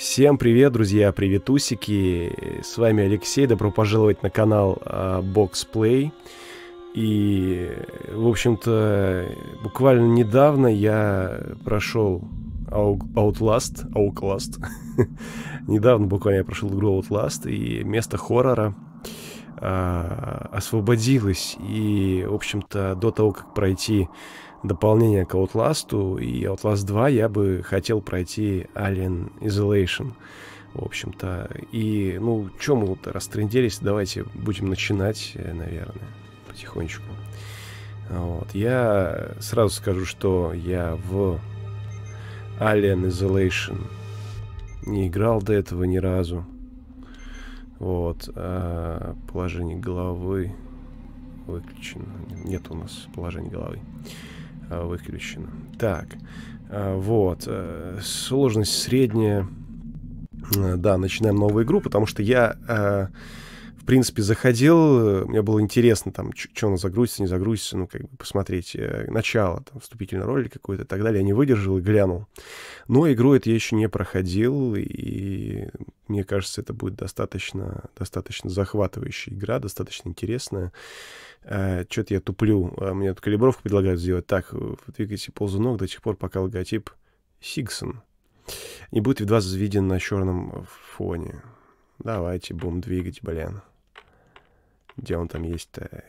Всем привет, друзья, приветусики, с вами Алексей, добро пожаловать на канал Box Play. И, в общем-то, буквально недавно я прошел Outlast. Недавно буквально я прошел игру Outlast, и место хоррора освободилось. И, в общем-то, до того, как пройти дополнение к Outlast и Outlast 2, я бы хотел пройти Alien Isolation, в общем-то. И, ну, чё мы вот растрынделись, давайте будем начинать, наверное, потихонечку. Вот. Я сразу скажу, что я в Alien Isolation не играл до этого ни разу. Вот. Положение головы выключено. Нет у нас положения головы. Выключено. Так, вот, сложность средняя. Да, начинаем новую игру, потому что я, в принципе, заходил, мне было интересно, там, что оно загрузится, не загрузится, ну, как бы посмотреть начало, там, вступительный ролик какой-то и так далее. Я не выдержал и глянул. Но игру это я еще не проходил, и мне кажется, это будет достаточно захватывающая игра, достаточно интересная. Что-то я туплю. Мне тут калибровку предлагают сделать. Так, двигайте ползунок до тех пор, пока логотип Сигсон не будет видно виден на черном фоне. Давайте будем двигать, блин. Где он там есть-то?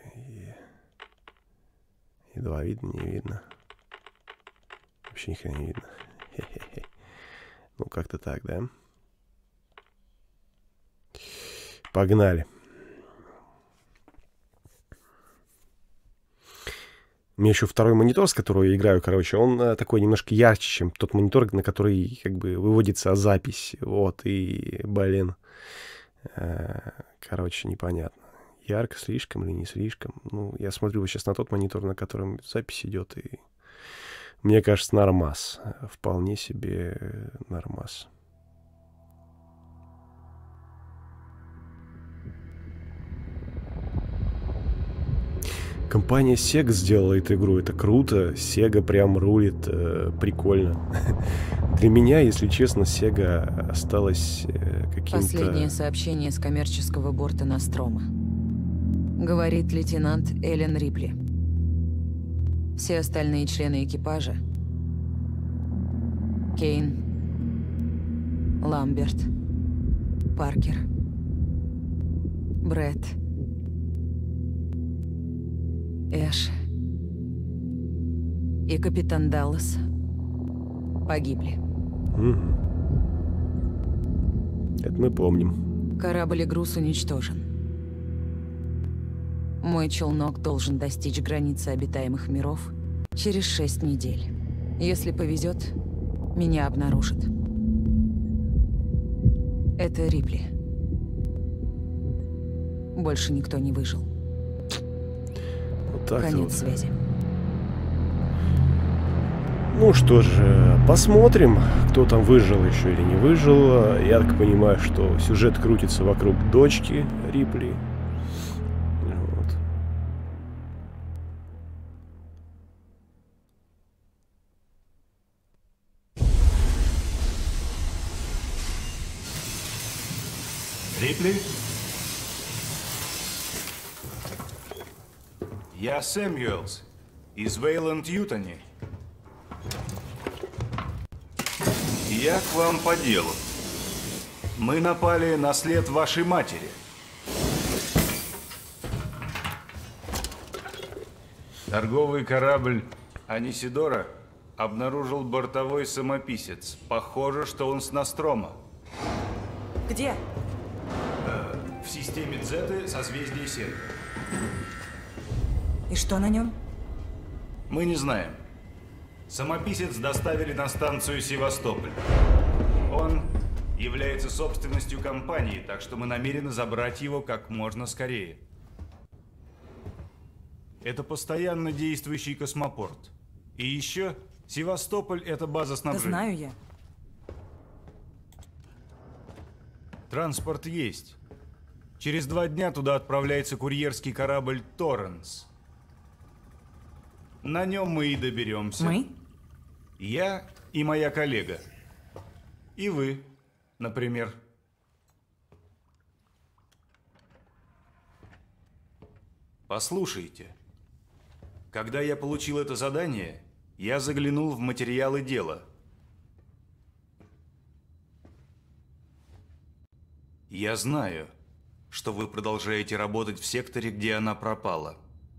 Едва видно, не видно. Вообще ни хрена не видно. Хе-хе-хе. Ну, как-то так, да? Погнали. У меня еще второй монитор, с которого я играю, короче, он такой немножко ярче, чем тот монитор, на который как бы выводится запись. Вот, и, блин, короче, непонятно. Ярко слишком или не слишком. Ну, я смотрю сейчас на тот монитор, на котором запись идет, и мне кажется, нормас. Вполне себе нормас. Компания Sega сделала эту игру, это круто, Sega прям рулит, прикольно. Для меня, если честно, Sega осталась каким-то... Последнее сообщение с коммерческого борта Нострома. Говорит лейтенант Эллен Рипли. Все остальные члены экипажа — Кейн, Ламберт, Паркер, Брэд, Эш и капитан Даллас погибли. Угу. Это мы помним. Корабль и груз уничтожен. Мой челнок должен достичь границы обитаемых миров через 6 недель. Если повезет, меня обнаружат. Это Рипли. Больше никто не выжил. Так Конец вот. связи. Ну что же, посмотрим, кто там выжил еще или не выжил. Я так понимаю, что сюжет крутится вокруг дочки Рипли. Вот. Рипли? Я Сэмюэлс из Вейланд-Ютани. Я к вам по делу. Мы напали на след вашей матери. Торговый корабль Анисидора обнаружил бортовой самописец. Похоже, что он с Нострома. Где? В системе Дзеты созвездие Серга. И что на нем? Мы не знаем. Самописец доставили на станцию Севастополь. Он является собственностью компании, так что мы намерены забрать его как можно скорее. Это постоянно действующий космопорт. И еще Севастополь — это база Да снабжения. знаю я. Транспорт есть. Через 2 дня туда отправляется курьерский корабль «Торренс». На нем мы и доберемся. Мы? Я и моя коллега. И вы. например? Послушайте. Когда я получил это задание, я заглянул в материалы дела. Я знаю, что вы продолжаете работать в секторе, где она пропала.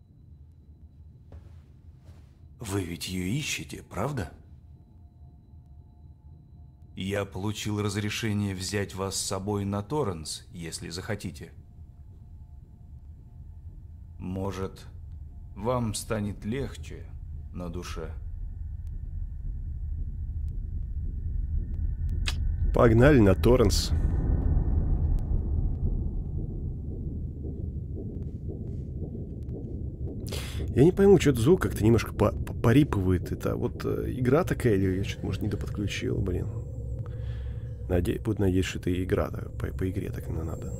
Вы ведь ее ищете, правда? Я получил разрешение взять вас с собой на Торренс, если захотите. Может, вам станет легче на душе. Погнали на Торренс. Я не пойму, что-то звук как-то немножко порипывает. Это вот игра такая, или я что-то, может, не доподключил, блин. Буду надеяться, что это игра, да, по игре так и надо.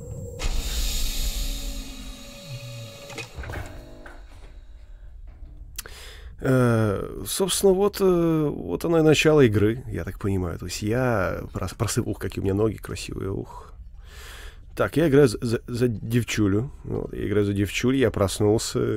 Собственно, вот оно и начало игры, я так понимаю. То есть я просыпал, какие у меня ноги красивые, ух. Так, я играю за девчулю. Вот, я играю за девчулю, я проснулся.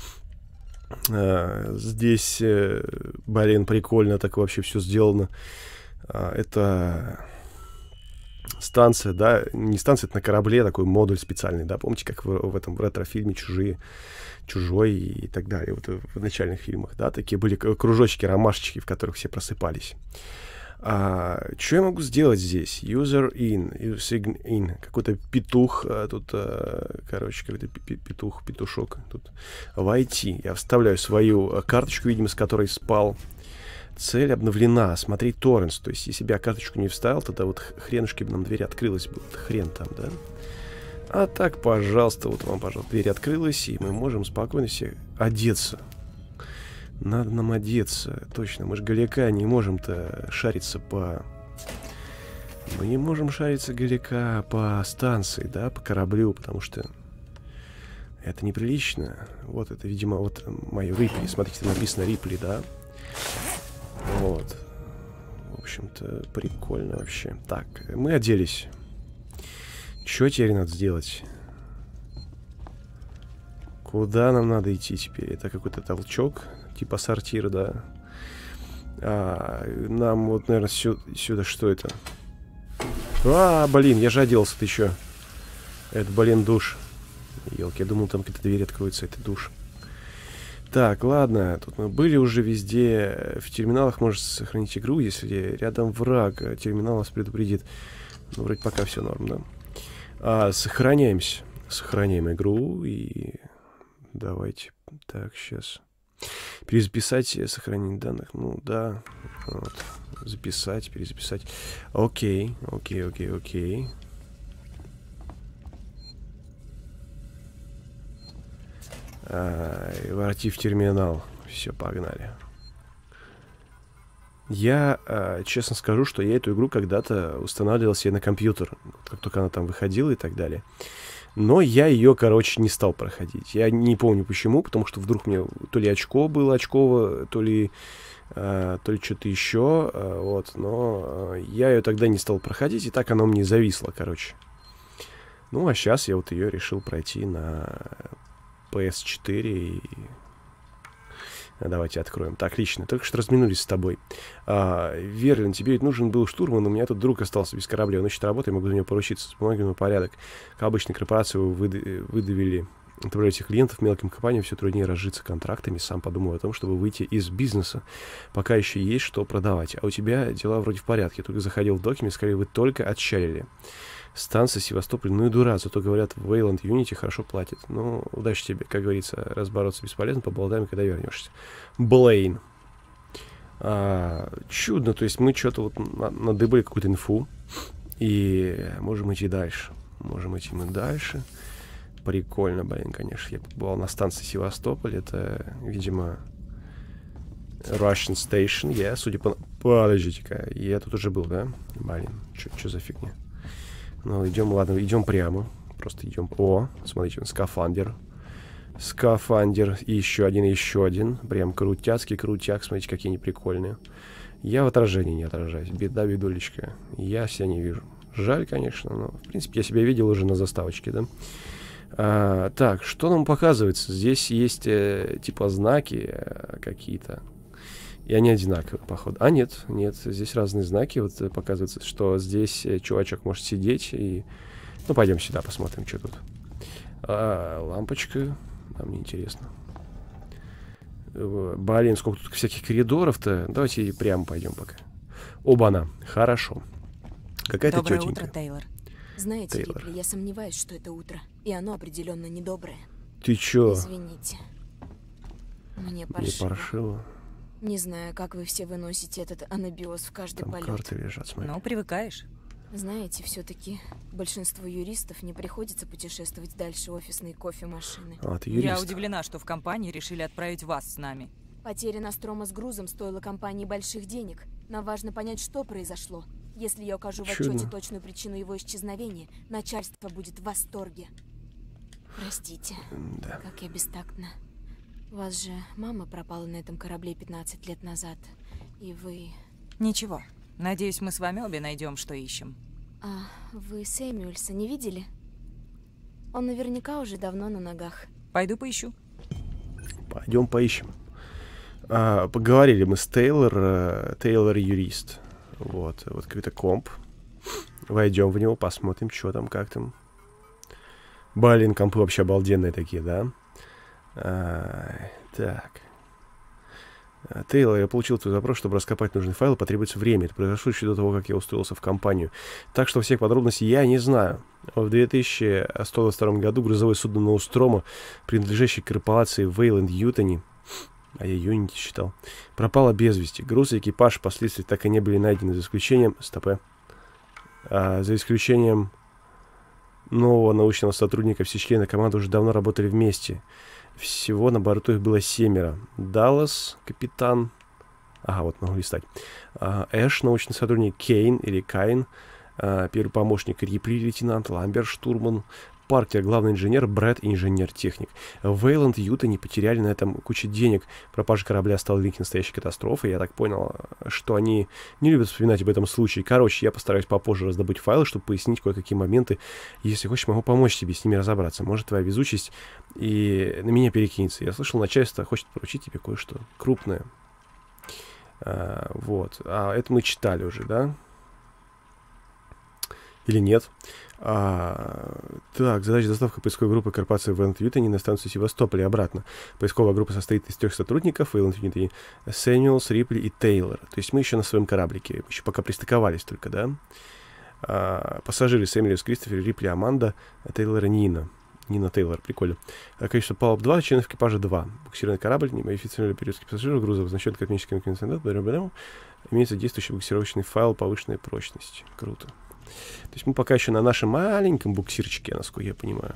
Здесь, блин, прикольно так вообще все сделано. Это станция, да, не станция, это на корабле такой модуль специальный, да, помните, как в этом ретро-фильме «Чужой» и так далее, вот в начальных фильмах, да, такие были кружочки, ромашечки, в которых все просыпались. Что я могу сделать здесь? User in. Какой-то петух. Тут, короче, какой-то петушок. Тут войти. Я вставляю свою карточку, видимо, с которой спал. Цель обновлена. Смотреть торренс. То есть, если бы я карточку не вставил, тогда вот хренушки бы нам дверь открылась бы. Вот хрен там, да? А так, пожалуйста, вот вам, пожалуйста, дверь открылась, и мы можем спокойно все одеться. Надо нам одеться. Точно, мы же голяка не можем-то шариться по... Мы не можем шариться голяка по станции, да, по кораблю, потому что это неприлично. Вот это, видимо, вот мое Рипли. Смотрите, написано Рипли, да? Вот. В общем-то, прикольно вообще. Так, мы оделись. Что теперь надо сделать? Куда нам надо идти теперь? Это какой-то толчок, типа сортир, да. Нам вот, наверное, сюда что это? Блин, я же оделся, ты чё? Это, блин, душ. Ёлки, я думал, там какая-то дверь откроется, это душ. Так, ладно, тут мы были уже везде. В терминалах можно сохранить игру, если рядом враг. Терминал вас предупредит. Ну, вроде пока все норм, да. Сохраняемся. Сохраняем игру и... Давайте. Так, сейчас. Перезаписать, сохранение данных. Ну, да. Вот. Записать, перезаписать. Окей. Войти в терминал. Все, погнали. Я честно скажу, что я эту игру когда-то устанавливал себе на компьютер. Как только она там выходила и так далее. Но я ее, короче, не стал проходить. Я не помню почему, потому что вдруг мне то ли очко было очково, то ли что-то еще. Вот, но я ее тогда не стал проходить, и так оно мне зависло, короче. Ну, а сейчас я вот ее решил пройти на PS4 и... Давайте откроем. Так, отлично. Только что разминулись с тобой. Верлин, тебе ведь нужен был штурман, у меня тут друг остался без корабля. Он ищет работу, я могу за него поручиться. С бумагами порядок. Как обычно, корпорации выдавили отправляете клиентов мелким компаниям, все труднее разжиться контрактами. Сам подумал о том, чтобы выйти из бизнеса. Пока еще есть что продавать. А у тебя дела вроде в порядке. Я только заходил в доки, мне сказали, вы только отчалили. Станция Севастополь, ну и дура, зато говорят, в Wayland Unity хорошо платит. Ну, удачи тебе, как говорится, разбороться бесполезно, поболтаем, когда вернешься. Блейн. Чудно, то есть мы что-то вот надыбали какую-то инфу, и можем идти дальше. Можем идти мы дальше. Прикольно, блин, конечно. Я побывал на станции Севастополь, это, видимо, Russian Station, судя по... Подождите-ка, я тут уже был, да? Блин, что за фигня? Ну, идем, ладно, идем прямо. Просто идем. О, смотрите, он скафандр. Скафандр. И еще один. Прям крутяцкий крутяк. Смотрите, какие они прикольные. Я в отражении не отражаюсь. Беда, бедулечка. Я себя не вижу. Жаль, конечно, но, в принципе, я себя видел уже на заставочке, да? Так, что нам показывается? Здесь есть, типа, знаки какие-то. И они одинаковые, походу. А, нет, здесь разные знаки. Вот показывается, что здесь чувачок может сидеть и... Ну, пойдем сюда, посмотрим, что тут. Лампочка. Нам не интересно. Блин, сколько тут всяких коридоров-то. Давайте прямо пойдем пока. Оба-на. Хорошо. Какая-то Доброе тетенька. утро, Тейлор. Знаете, Тейлор. Рипли, я сомневаюсь, что это утро. И оно определенно недоброе. Ты чё? Извините. Мне Не паршиво. паршиво. Не знаю, как вы все выносите этот анабиоз в каждый Там полет. карты лежат, смотри. Ну, привыкаешь. Знаете, все-таки большинству юристов не приходится путешествовать дальше офисной кофемашины. А, ты Я юрист. удивлена, что в компании решили отправить вас с нами. Потеря Нострома с грузом стоила компании больших денег. Нам важно понять, что произошло. Если я укажу в Чудно. отчете точную причину его исчезновения, начальство будет в восторге. Простите, Да. как я бестактна. У вас же мама пропала на этом корабле 15 лет назад. И вы... Ничего. Надеюсь, мы с вами обе найдем, что ищем. А вы Сэмюэльса не видели? Он наверняка уже давно на ногах. Пойду поищу. Пойдем поищем. Поговорили мы с Тейлор. Тейлор юрист. Вот какой-то комп. Войдем в него, посмотрим, что там, как там. Блин, компы вообще обалденные такие, да? Так. Тейлор, я получил твой запрос, чтобы раскопать нужный файл, потребуется время. Это произошло еще до того, как я устроился в компанию. Так что всех подробностей я не знаю. В 2122 году грузовое судно Нострома, принадлежащее корпорации Вейланд Ютани, а я Юнити считал, пропало без вести. Груз и экипаж впоследствии так и не были найдены, за исключением... за исключением нового научного сотрудника. Все члены команды уже давно работали вместе. Всего на борту их было 7. Даллас, капитан. Ага, вот могу листать. Эш, научный сотрудник, Кейн или Кайн, первый помощник Рипли, лейтенант, Ламбер, штурман, Паркер, главный инженер, Брэд, инженер-техник. Вейланд Ютани потеряли на этом кучу денег. Пропажа корабля стала линк настоящей катастрофы. Я так понял, что они не любят вспоминать об этом случае. Короче, я постараюсь попозже раздобыть файлы, чтобы пояснить кое-какие моменты. Если хочешь, могу помочь тебе с ними разобраться. Может, твоя везучесть и на меня перекинется. Я слышал, начальство хочет поручить тебе кое-что крупное. Вот. Это мы читали уже, да? Или нет? Так, задача доставка поисковой группы корпорации Вейланд Ютани на станцию Севастополь и обратно. Поисковая группа состоит из 3 сотрудников: Вейланд Ютани, Сэмюэлс, Рипли и Тейлор. То есть мы еще на своем кораблике, еще пока пристыковались только, да? Пассажиры: Сэмюэлс, Кристофер, Рипли, Аманда, Тейлор и Нина. Нина Тейлор, прикольно. Количество палуб 2, членов экипажа 2. Буксированный корабль, немодифицированный периодский пассажиров, грузов, значит космическим концентратом, имеется действующий буксировочный файл повышенной прочности. Круто. То есть мы пока еще на нашем маленьком буксирчике, насколько я понимаю.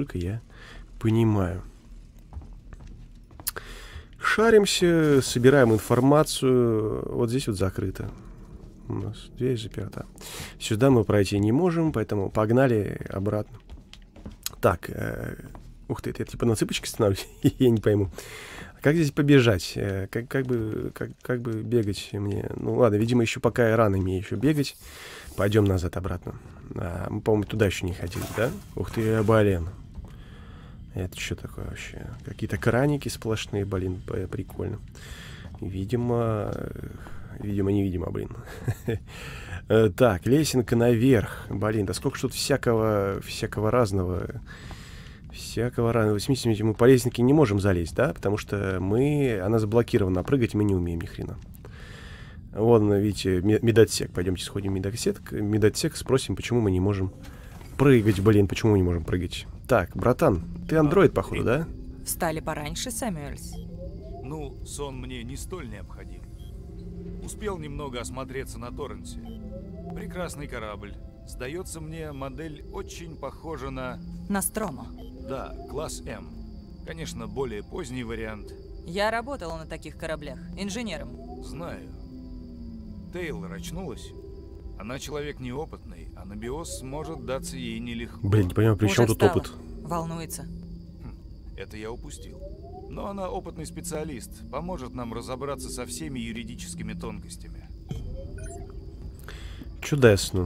Шаримся, собираем информацию. Вот здесь вот закрыто. У нас дверь заперта. Сюда мы пройти не можем, поэтому погнали обратно. Так, ух ты, это я типа на цыпочке становлюсь? Я не пойму. Как здесь побежать? Как бы бегать мне? Ну ладно, видимо, еще пока рано мне еще бегать. Пойдем назад обратно. Мы, по-моему, туда еще не ходили, да? Ух ты, блин. Это что такое вообще? Какие-то краники сплошные, блин, прикольно. Видимо, невидимо, блин. Так, лесенка наверх. Блин, да сколько тут всякого разного. В смысле, мы по лестнике не можем залезть, да? Потому что она заблокирована, а прыгать мы не умеем ни хрена. Вон, видите, медотсек. Пойдемте сходим в медотсек, спросим, почему мы не можем прыгать, блин, почему мы не можем прыгать. Так, братан, ты андроид, походу, да? Встали пораньше, Сэмюэльс. Ну, сон мне не столь необходим. Успел немного осмотреться на Торренсе. Прекрасный корабль. Сдается мне, модель очень похожа на... Нострома. Да, класс М. Конечно, более поздний вариант. Я работала на таких кораблях, инженером. Знаю. Тейлор очнулась. Она человек неопытный, а анабиоз может даться ей нелегко. Блин, не понимаю, при чем Уже тут встала. опыт? Волнуется. Это я упустил. Но она опытный специалист, поможет нам разобраться со всеми юридическими тонкостями. Чудесно.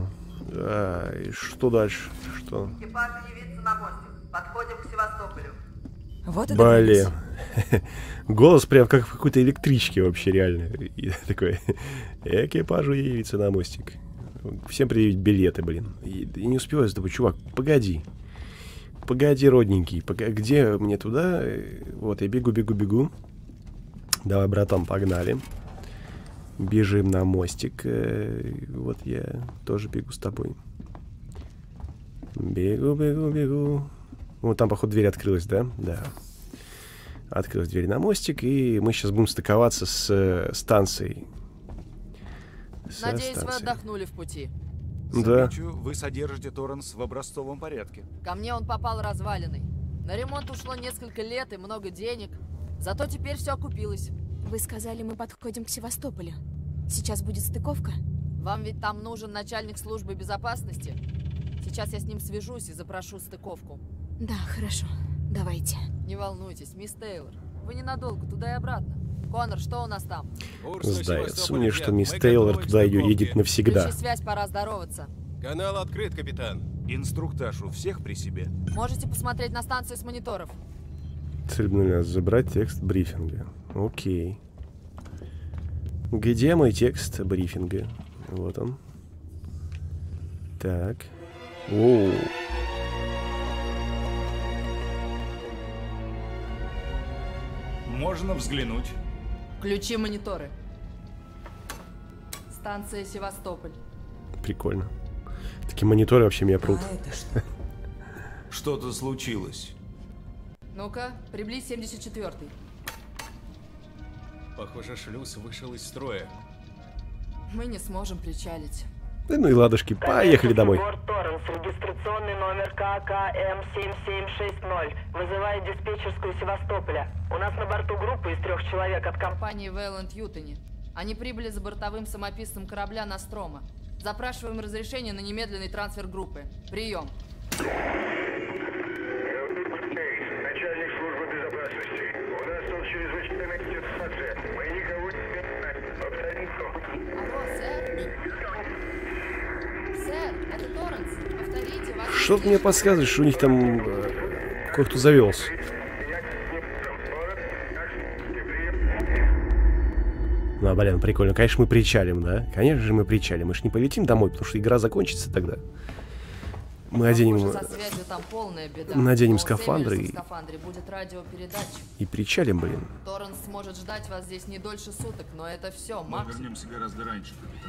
И что дальше? Что? Экипаж явится на мостик. Подходим к Севастополю. Вот это Блин. Голос прям как в какой-то электричке вообще, реально. И такой, экипажу явится на мостик. Всем предъявить билеты, блин. И не успеваю с тобой, чувак, погоди. Погоди, родненький. Где мне туда? Вот, я бегу. Давай, братан, погнали. Бежим на мостик. Вот я тоже бегу с тобой. Бегу. Вот там, походу, дверь открылась, да? Да. Открылась дверь на мостик, и мы сейчас будем стыковаться с станцией. Надеюсь, вы отдохнули в пути. Да. Замечу, вы содержите Торренс в образцовом порядке. Ко мне он попал разваленный. На ремонт ушло несколько лет и много денег. Зато теперь все окупилось. Вы сказали, мы подходим к Севастополю. Сейчас будет стыковка? Вам ведь там нужен начальник службы безопасности. Сейчас я с ним свяжусь и запрошу стыковку. Да, хорошо. Давайте. Не волнуйтесь, мисс Тейлор. Вы ненадолго, туда и обратно. Коннор, что у нас там? Сдается мне, что мисс Тейлор туда едет навсегда. Включи связь, пора здороваться. Канал открыт, капитан. Инструктаж у всех при себе. Можете посмотреть на станции с мониторов. Цель нас забрать текст брифинга. Окей. Где мой текст брифинга? Вот он. Так. Оу. Можно взглянуть. Включи мониторы. Станция Севастополь. Прикольно. Такие мониторы вообще меня прут. это что? Что-то случилось. Ну-ка, приблизь 74-й. Похоже, шлюз вышел из строя. Мы не сможем причалить. Да ну и ладушки, поехали домой. Борт Торренс, регистрационный номер ККМ7760. Вызывает диспетчерскую Севастополя. У нас на борту группа из 3 человек от Компании Вейланд Ютони. Они прибыли за бортовым самописцем корабля Нострома. Запрашиваем разрешение на немедленный трансфер группы. Прием. Начальник службы безопасности. У нас тут чрезвычайная ситуация. Мы никого не знаем. Алло, сэр? Сэр, это Торренс. Повторите, вас... Что-то мне подсказывает, что у них там кое-кто завелся. Ну, блин, прикольно. Конечно, мы причалим, да? Конечно же, мы причалим. Мы же не полетим домой, потому что игра закончится тогда. Мы оденем... Похоже, со связью там полная беда. Наденем Но у скафандры Сэмюэльса в скафандре будет радиопередатчик. и причалим, блин. Торренс сможет ждать вас здесь не дольше суток, но это все, максимум. Вернемся гораздо раньше, капитан.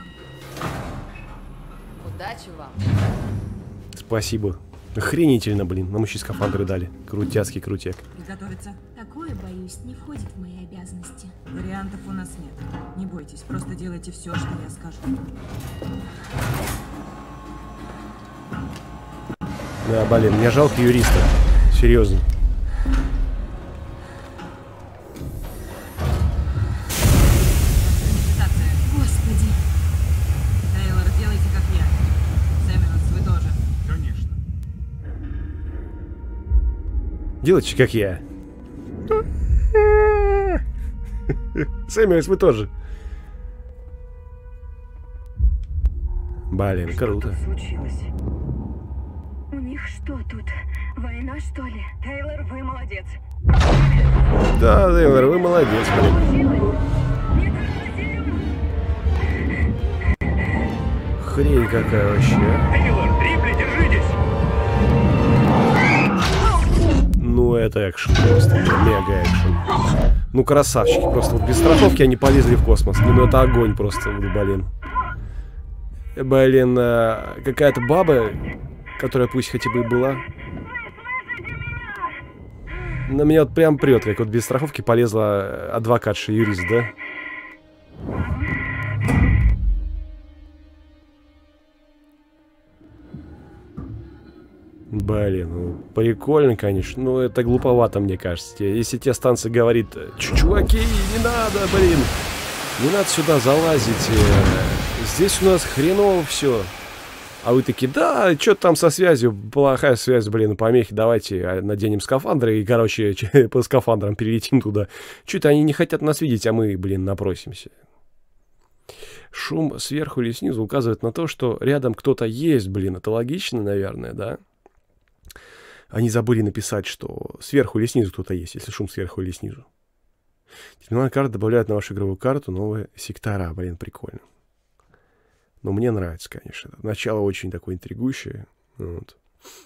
Удачи вам. Спасибо. Охренительно, блин. Нам еще скафандры дали. Крутяцкий крутяк. Приготовиться. Такое, боюсь, не входит в мои обязанности. Вариантов у нас нет. Не бойтесь, просто делайте все, что я скажу. Да, блин, мне жалко юриста. Серьезно. Господи. Тейлор, делайте как я. Сэмюэлс, вы тоже. Конечно. Делайте, как я. Сэмюэлс, вы тоже. Блин, круто. Случилось? У них что тут? Война, что ли? Тейлор, вы молодец. Да, Тейлор, вы молодец, блин. Хрень какая вообще. Тейлор, Рипли, держитесь! Ну, это экшен просто. Мега экшен. Ну, красавчики. Просто вот без страховки они полезли в космос. Ну, это огонь просто, блин. Блин, какая-то баба, которая пусть хотя бы и была. На меня вот прям прет, как вот без страховки полезла адвокатша, юрист, да? Блин, ну прикольно, конечно. Ну это глуповато, мне кажется. Если тебе станция говорит: чуваки, не надо, блин, не надо сюда залазить. Здесь у нас хреново все. А вы такие: да, что-то там со связью, плохая связь, блин, помехи, давайте наденем скафандры и, короче, по скафандрам перелетим туда. Что-то они не хотят нас видеть, а мы, блин, напросимся. Шум сверху или снизу указывает на то, что рядом кто-то есть, блин. Это логично, наверное, да? Они забыли написать, что сверху или снизу кто-то есть, если шум сверху или снизу. Терминальная карта добавляет на вашу игровую карту новые сектора. Блин, прикольно. Но мне нравится, конечно. Начало очень такое интригующее. Вот.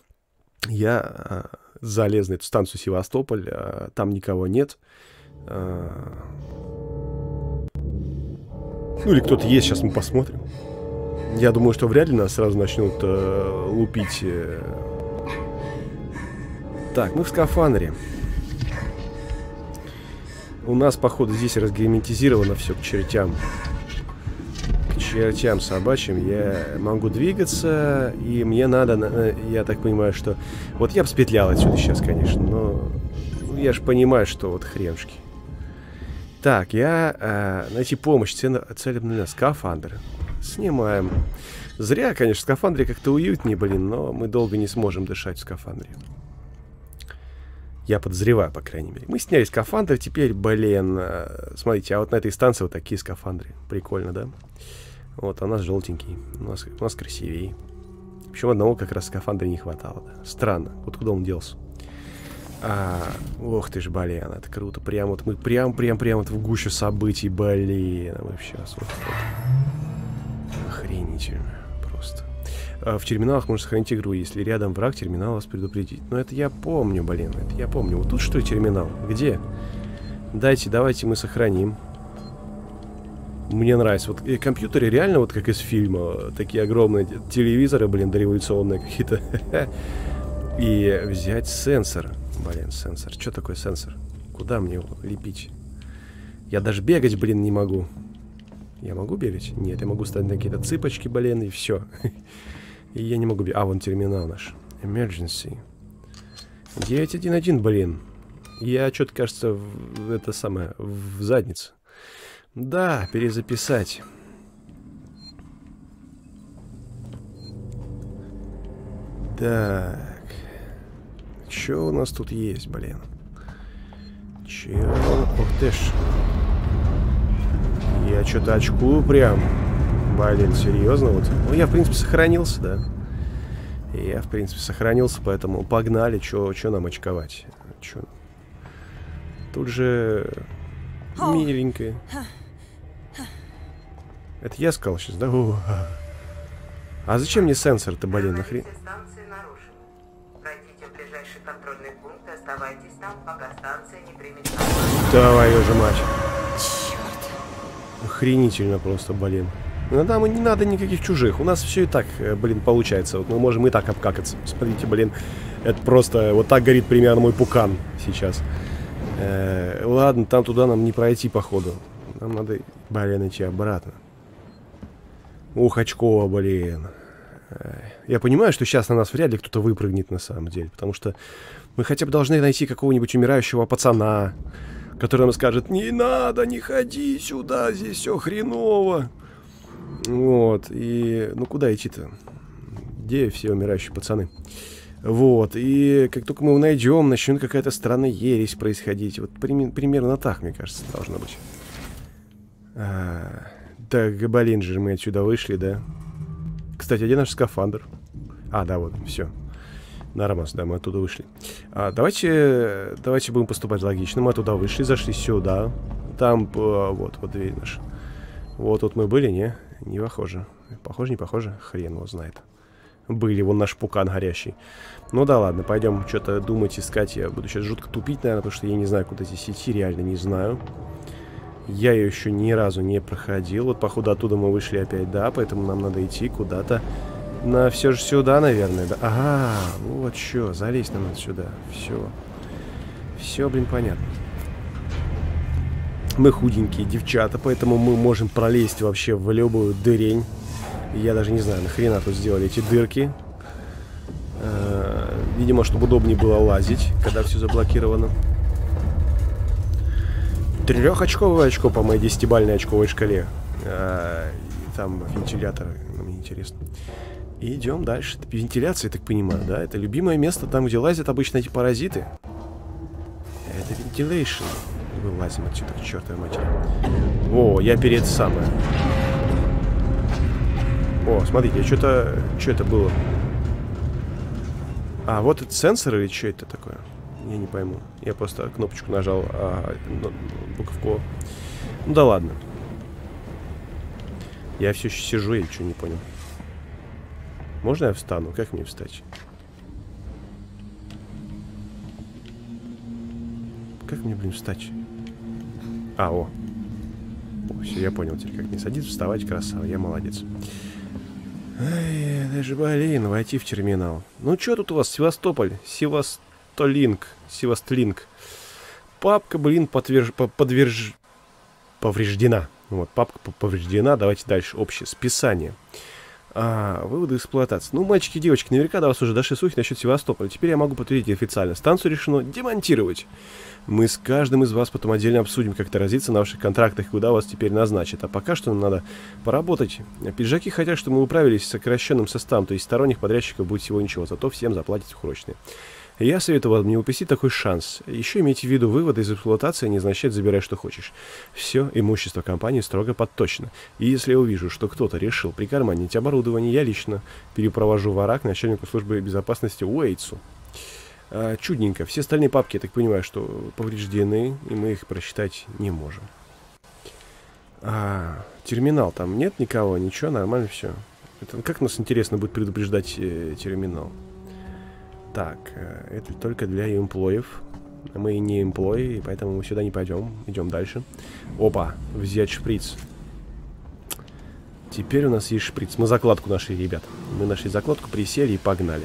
Я залез на эту станцию Севастополь. Там никого нет. Ну или кто-то есть, сейчас мы посмотрим. Я думаю, что вряд ли нас сразу начнут лупить. Так, мы в скафандре. У нас, походу, здесь разгерметизировано все к чертям. К чертям собачьим. Я могу двигаться, и мне надо, я так понимаю, что... Вот я бы спетлял отсюда сейчас, конечно, но я же понимаю, что вот хренушки. Так, найти помощь, целебный скафандр. Снимаем. Зря, конечно, в скафандре как-то уютнее, блин, но мы долго не сможем дышать в скафандре. Я подозреваю, по крайней мере. Мы сняли скафандр, теперь, блин, смотрите, а вот на этой станции вот такие скафандры. Прикольно, да? Вот, а у нас желтенький, у нас красивее. Причем одного как раз скафандра не хватало, да? Странно, вот куда он делся? Ох ты ж, блин, это круто. Прям вот мы прям вот в гущу событий, блин. Мы сейчас вот. Охренительно просто. В терминалах можно сохранить игру, если рядом враг, терминал вас предупредит. Но это я помню, блин, это я помню. Вот тут что ли терминал? Где? Давайте мы сохраним. Мне нравится. Вот компьютеры реально вот как из фильма. Такие огромные телевизоры, блин, дореволюционные какие-то. И взять сенсор. Блин, сенсор. Что такое сенсор? Куда мне его лепить? Я даже бегать, блин, не могу. Я могу бегать? Нет, я могу стать на какие-то цыпочки, блин, и все. И я не могу бегать. А, вон терминал наш. Emergency. 911, блин. Я что-то, кажется, это самое, в заднице. Да, перезаписать. Так. Что у нас тут есть, блин? Ох ты ж. Я что-то очкую прям. Блин, серьезно вот. Ну, я, в принципе, сохранился, да. Я, в принципе, сохранился, поэтому погнали. Чё нам очковать? Чё? Тут же миленькая. Это я сказал сейчас, да? А зачем мне сенсор-то, блин, нахрен? Твою же мать. Черт. Охренительно просто, блин. Нам не надо никаких чужих. У нас все и так, блин, получается. Вот мы можем и так обкакаться. Смотрите, блин. Это просто... Вот так горит примерно мой пукан сейчас. Ладно, там туда нам не пройти, походу. Нам надо, блин, идти обратно. Ух, очково, блин. Я понимаю, что сейчас на нас вряд ли кто-то выпрыгнет на самом деле. Потому что мы хотя бы должны найти какого-нибудь умирающего пацана, который нам скажет: не надо, не ходи сюда, здесь все хреново. Вот, и... Ну, куда идти-то? Где все умирающие пацаны? Вот, и как только мы его найдем, начнет какая-то странная ересь происходить. Вот примерно так, мне кажется, должно быть. Так, блин же, мы отсюда вышли, да? Кстати, где наш скафандр? А, да, вот, все. Нормас, да, мы оттуда вышли. Давайте будем поступать логично. Мы оттуда вышли, зашли сюда. Там, вот дверь наша. Вот тут мы были, не? Не похоже. Похоже, не похоже? Хрен его знает. Были, вон наш пукан горящий. Ну да ладно, пойдем что-то думать, искать. Я буду сейчас жутко тупить, наверное, потому что я не знаю, куда здесь идти, реально не знаю. Я ее еще ни разу не проходил. Вот, походу, оттуда мы вышли опять, да, поэтому нам надо идти куда-то. Все же сюда, наверное, да. Ага, вот что, залезть нам надо сюда. Все, блин, понятно. Мы худенькие девчата, поэтому мы можем пролезть вообще в любую дырень. Я даже не знаю, нахрена тут сделали эти дырки. Видимо, чтобы удобнее было лазить, когда все заблокировано. 3-очковое очко по моей 10-бальной очковой шкале. Там вентилятор, мне интересно. И идем дальше. Это вентиляция, я так понимаю, да? Это любимое место, там, где лазят обычно эти паразиты. Это ventilation. Вылазим отсюда, к чертовой матери. О, я перед самое. О, смотрите, что это было? А, вот это сенсор или что это такое? Я не пойму. Я просто кнопочку нажал, буковку. Ну да ладно. Я все еще сижу, я ничего не понял. Можно я встану? Как мне встать? Как мне, блин, встать? О, все, я понял теперь, как мне садиться, вставать, красава, я молодец. Ай, даже, блин, войти в терминал. Ну, что тут у вас, Севастополь? Севастолинк. Папка, блин, повреждена. Вот, папка повреждена. Давайте дальше. Общее списание. Выводы эксплуатации. Ну, мальчики и девочки, наверняка до вас уже дошли слухи насчет Севастополя. Теперь я могу подтвердить официально. Станцию решено демонтировать. Мы с каждым из вас потом отдельно обсудим, как это отразится на ваших контрактах, куда вас теперь назначат. А пока что нам надо поработать. Пиджаки хотят, чтобы мы управились с сокращенным составом, то есть сторонних подрядчиков будет всего ничего, зато всем заплатить срочно. Я советую вам не упустить такой шанс. Еще имейте в виду, выводы из эксплуатации не означает забирай, что хочешь. Все имущество компании строго подточено. И если я увижу, что кто-то решил прикарманить оборудование, я лично перепровожу в Ирак начальнику службы безопасности Уэйтсу. Чудненько. Все остальные папки, я так понимаю, что повреждены, и мы их просчитать не можем. Терминал. Там нет никого, ничего, нормально все. Это как нас, интересно, будет предупреждать терминал? Так, это только для эмплоев. Мы не эмплои, и поэтому мы сюда не пойдем. Идем дальше. Опа, взять шприц. Теперь у нас есть шприц. Мы закладку нашли, ребят. Мы нашли закладку, присели и погнали.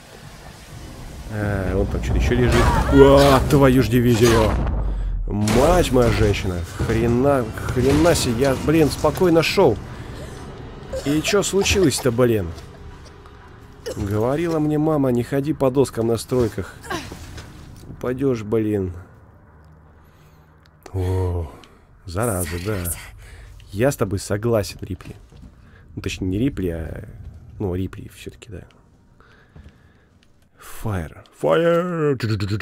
Вон там что-то еще лежит. Твою ж дивизию! Мать моя женщина! Хрена себе! Я, блин, спокойно шел. И что случилось-то, блин? Говорила мне мама, не ходи по доскам на стройках. Упадешь, блин. О, зараза, да. Я с тобой согласен, Рипли. Ну, точнее, не Рипли, а... Ну, Рипли все-таки, да. Fire. Fire.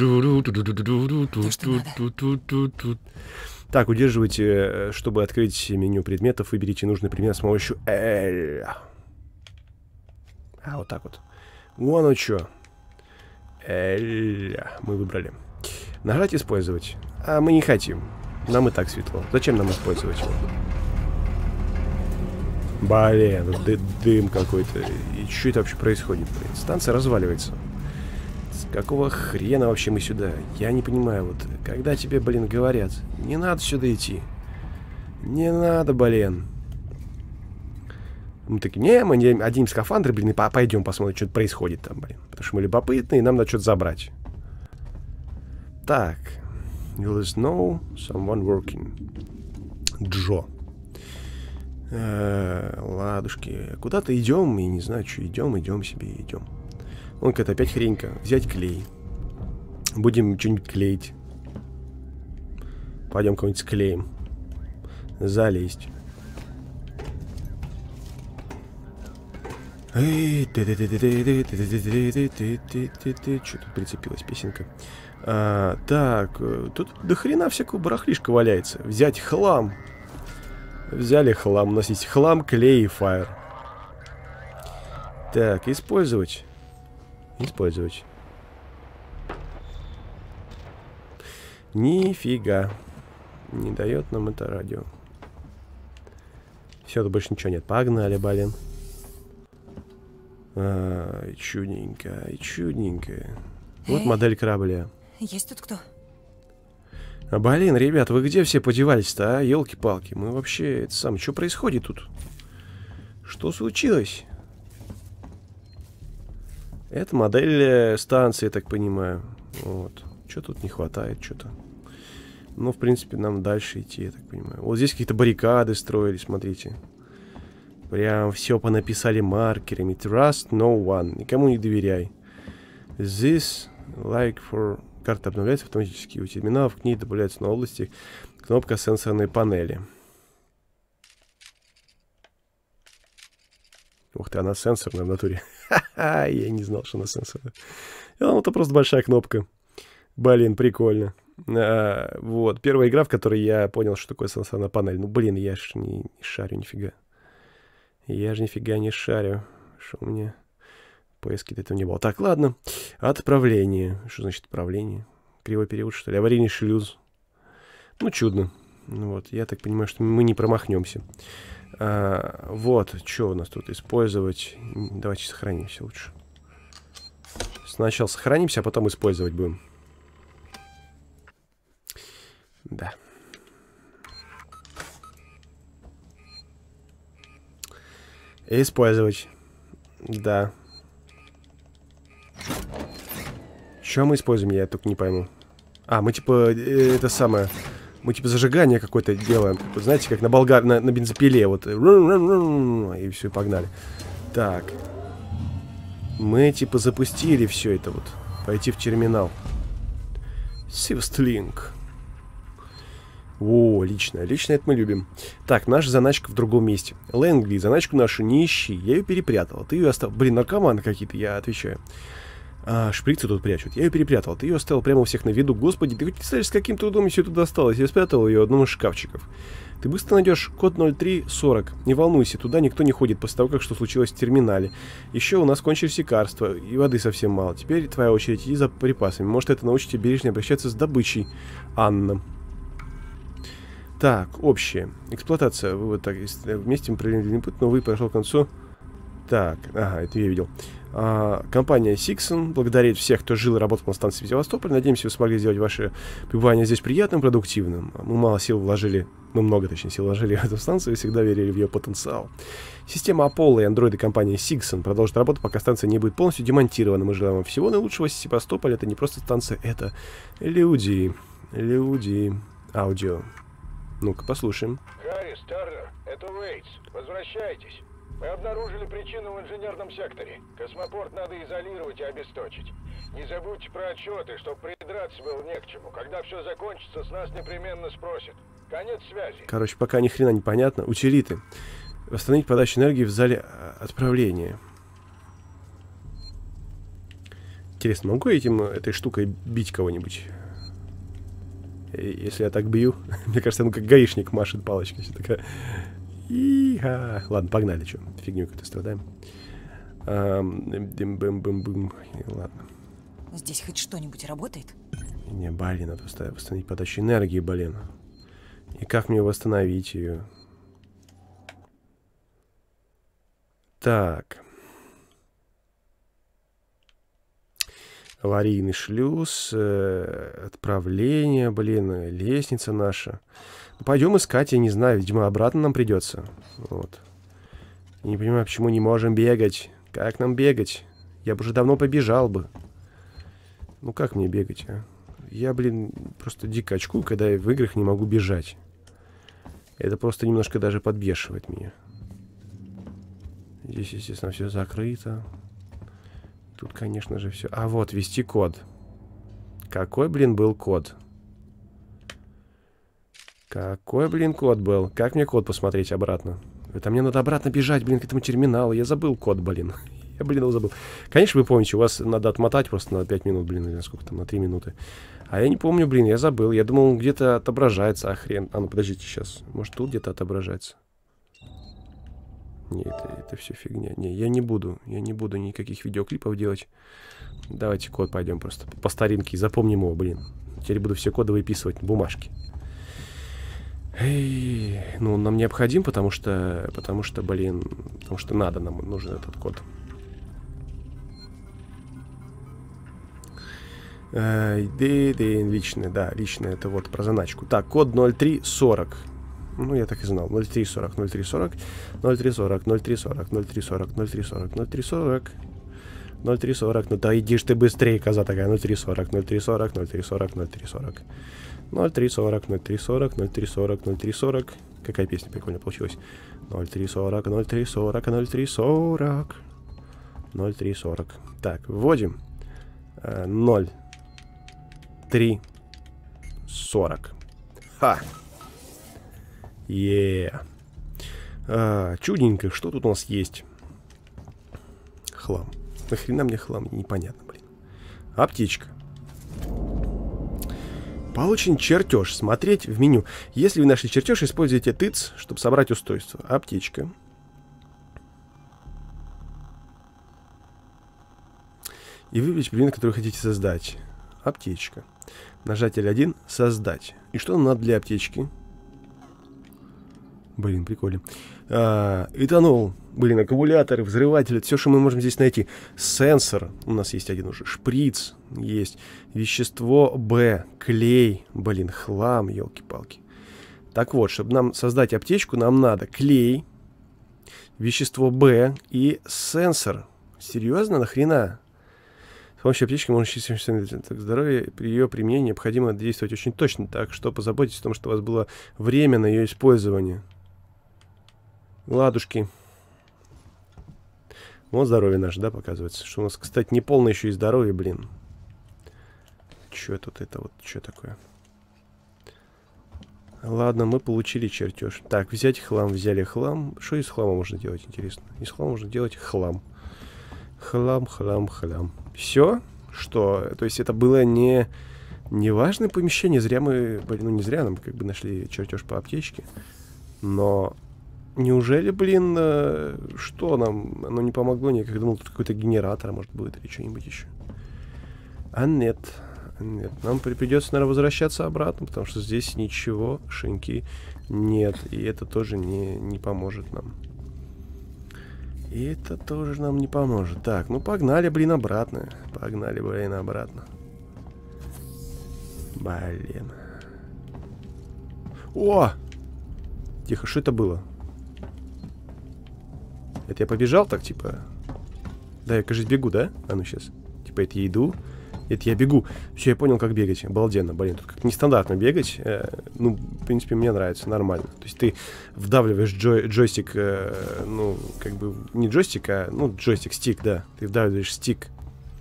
Так, удерживайте, чтобы открыть меню предметов, выберите нужный предмет с помощью L. Вот так вот. Вон оно что. L. Мы выбрали. Нажать использовать. А мы не хотим. Нам и так светло. Зачем нам использовать его? Блин, дым какой-то. И что это вообще происходит? Блин? Станция разваливается. С какого хрена вообще мы сюда? Я не понимаю, вот, когда тебе, блин, говорят, не надо сюда идти. Не надо, блин. Мы такие, не, мы не оденем скафандры, блин, и пойдем посмотрим, что происходит там, блин. Потому что мы любопытные, и нам надо что-то забрать. Так. You'll know someone working. Джо. Ладушки. Куда-то идем, я не знаю, что идем себе, идем. Вон какая-то опять хренька. Взять клей. Будем что-нибудь клеить. Пойдем кого-нибудь склеим. Залезть. Что тут прицепилась песенка? Так, тут до хрена всякого барахлишка валяется. Взять хлам. Взяли хлам. У нас есть хлам, клей и фаер. Так, использовать. Использовать. Нифига. Не дает нам это радио. Все, тут больше ничего нет. Погнали, блин. Чудненько, чудненько. Вот модель корабля. Есть тут кто? Блин, ребят, вы где все подевались-то, а? Елки-палки. Мы вообще, это сам, что происходит тут? Что случилось? Это модель станции, я так понимаю. Вот. Что тут не хватает, что-то. Ну, в принципе, нам дальше идти, я так понимаю. Вот здесь какие-то баррикады строили, смотрите. Прям все понаписали маркерами. Trust no one. Никому не доверяй. This like for... Карта обновляется автоматически. У терминалов к ней добавляются на области кнопка сенсорной панели. Ух ты, она сенсорная в натуре. Ха-ха, я не знал, что она сенсорная. Это просто большая кнопка. Блин, прикольно. Вот, первая игра, в которой я понял, что такое сенсорная панель. Ну, блин, я ж не шарю нифига. Я же нифига не шарю. Что у меня? Поиски-то этого не было. Так, ладно. Отправление. Что значит отправление? Кривой перевод, что ли? Аварийный шлюз. Ну, чудно. Вот, я так понимаю, что мы не промахнемся. Вот, что у нас тут использовать? Давайте сохранимся лучше. Сначала сохранимся, а потом использовать будем. Да. Использовать. Да. Что мы используем, я только не пойму. Мы типа, это самое... Мы типа зажигание какое-то делаем. Вот, знаете, как на бензопиле. Вот. И все, погнали. Так. Мы типа запустили все это вот. Пойти в терминал. Сивстлинг. О, лично. Лично это мы любим. Так, наша заначка в другом месте. Лэнгли, заначку нашу не ищи. Я ее перепрятал. Ты ее оставил. Блин, наркоманы какие-то, я отвечаю. Шприцы тут прячут. Я ее перепрятал. Ты ее оставил прямо у всех на виду. Господи, ты хоть представляешь, с каким трудом все это досталось. Я спрятал ее в одном из шкафчиков. Ты быстро найдешь код 0340. Не волнуйся, туда никто не ходит после того, как что случилось в терминале. Еще у нас кончились лекарства, и воды совсем мало. Теперь твоя очередь, иди за припасами. Может, это научит тебя бережнее обращаться с добычей. Анна. Так, общее. Эксплуатация. Вывод так. Вместе мы провели длинный путь, но вы прошел к концу. Так, ага, это я видел. Компания Сиксон благодарит всех, кто жил и работал на станции Севастополь. Надеемся, вы смогли сделать ваше пребывание здесь приятным, продуктивным. Мы мало сил вложили, мы много, точнее, сил вложили в эту станцию и всегда верили в ее потенциал. Система Apollo и андроиды компании Сиксон продолжат работу, пока станция не будет полностью демонтирована. Мы желаем вам всего наилучшего. Севастополь — это не просто станция, это люди. Люди. Аудио. Ну-ка, послушаем. Харрис, Тернер, это Уэйтс. Возвращайтесь. Мы обнаружили причину в инженерном секторе. Космопорт надо изолировать и обесточить. Не забудьте про отчеты, чтобы придраться было не к чему. Когда все закончится, с нас непременно спросят. Конец связи. Короче, пока ни хрена не понятно. Утилиты. Восстановить подачу энергии в зале отправления. Интересно, могу я этой штукой бить кого-нибудь? Если я так бью, мне кажется, ну как гаишник машет палочкой. Все такая... И-ха. Ладно, погнали, что? Фигню какую-то страдаем. Ладно. Здесь хоть что-нибудь работает? Не, блин, надо восстановить подачу энергии, блин. И как мне восстановить ее? Так. Аварийный шлюз, отправление, блин, лестница наша. Пойдем искать, я не знаю, видимо, обратно нам придется. Вот. Я не понимаю, почему не можем бегать. Как нам бегать? Я бы уже давно побежал бы. Ну как мне бегать, а? Я, блин, просто дико очкую, когда я в играх не могу бежать. Это просто немножко даже подбешивает меня. Здесь, естественно, все закрыто. Тут, конечно же, все. А вот, ввести код. Какой, блин, был код? Какой, блин, код был? Как мне код посмотреть обратно? Это мне надо обратно бежать, блин, к этому терминалу. Я забыл код, блин. Я, блин, его забыл. Конечно, вы помните, у вас надо отмотать просто на 5 минут, блин, или сколько там, на 3 минуты. А я не помню, блин, я забыл. Я думал, он где-то отображается, а хрен. А ну, подождите сейчас. Может, тут где-то отображается? Не, это все фигня. Не, я не буду никаких видеоклипов делать. Давайте код пойдем просто по старинке. Запомним его, блин. Теперь буду все коды выписывать на бумажке. Эй, ну, он нам необходим, потому что, блин, потому что надо, нам нужен этот код. Личное, да, личное, это вот про заначку. Так, код 0340. Ну, я так и знал. 0340, 0340, 0340, 0340, 0340, 0340, 0340, 0340. Ну, да иди ж ты быстрее, коза такая. 0340, 0340, 0340, 0340. 0340, 0340, 0340, 0340. Какая песня прикольно получилась. 0340, 0340, 0340. 0340. Так, вводим. 0340. Ха! Чудненько, что тут у нас есть? Хлам. Нахрена мне хлам? Непонятно, блин. Аптечка. Получен чертеж. Смотреть в меню. Если вы нашли чертеж, используйте ТИЦ, чтобы собрать устройство. Аптечка. И выберите предмет, который хотите создать. Аптечка. Нажать L1. Создать. И что нам надо для аптечки? Блин, прикольно. Этанол. Блин, аккумуляторы, взрыватели. Все, что мы можем здесь найти. Сенсор. У нас есть один уже. Шприц. Есть. Вещество Б. Клей. Блин, хлам, елки-палки. Так вот, чтобы нам создать аптечку, нам надо клей, вещество Б и сенсор. Серьезно? Нахрена? С помощью аптечки можно считать здоровье. При ее применении необходимо действовать очень точно. Так что позаботьтесь о том, что у вас было время на ее использование. Ладушки. Вот здоровье наше, да, показывается. Что у нас, кстати, не полное еще и здоровье, блин. Че тут это вот, что такое? Ладно, мы получили чертеж. Так, взять хлам, взяли хлам. Что из хлама можно делать, интересно? Из хлама можно делать хлам. Хлам, хлам, хлам. Все? Что? То есть это было не важное помещение. Зря мы, ну не зря нам как бы нашли чертеж по аптечке. Но неужели, блин, что нам? Оно не помогло никак. Я думал, тут какой-то генератор, может, будет или что-нибудь еще. А нет. Нет, нам придется, наверное, возвращаться обратно, потому что здесь ничего, шинки, нет. И это тоже не поможет нам. И это тоже нам не поможет. Так, ну погнали, блин, обратно. Погнали, блин, обратно. Блин. О! Тихо, что это было? Это я побежал так, типа? Да, я, кажется, бегу, да? А ну сейчас. Типа, это я иду. Это я бегу. Все, я понял, как бегать. Обалденно, блин. Тут как нестандартно бегать. Ну, в принципе, мне нравится. Нормально. То есть ты вдавливаешь джойстик, ну, как бы не джойстик, а, ну, джойстик, стик, да. Ты вдавливаешь стик.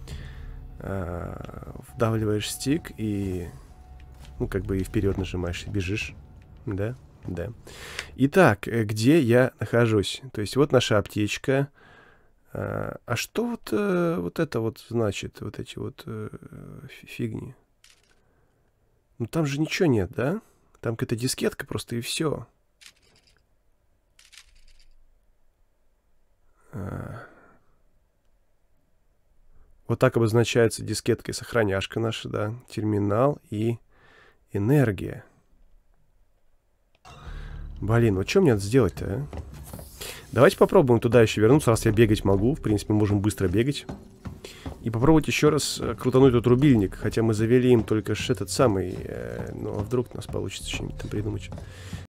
Вдавливаешь стик и, ну, как бы и вперед нажимаешь, и бежишь. Да? Да. Итак, где я нахожусь? То есть вот наша аптечка. А что вот это вот значит, вот эти вот фигни? Ну там же ничего нет, да? Там какая-то дискетка просто и все. Вот так обозначается дискетка и сохраняшка наша, да? Терминал и энергия. Блин, вот что мне надо сделать-то, а? Давайте попробуем туда еще вернуться, раз я бегать могу. В принципе, мы можем быстро бегать. И попробовать еще раз крутануть этот рубильник. Хотя мы завели им только этот самый. Ну, а вдруг у нас получится что-нибудь там придумать.